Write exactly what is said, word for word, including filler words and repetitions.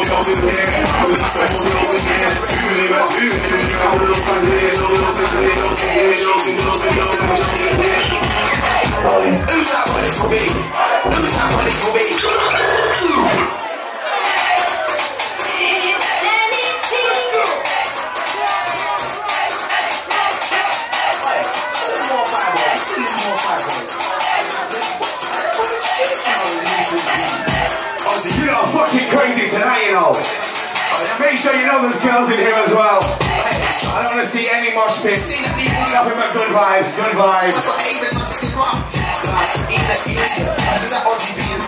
not running for me? Who's not running for me? You lot are fucking crazy tonight, you know. Make sure you know there's girls in here as well. I don't want to see any mosh pits. Nothing but good vibes, good vibes.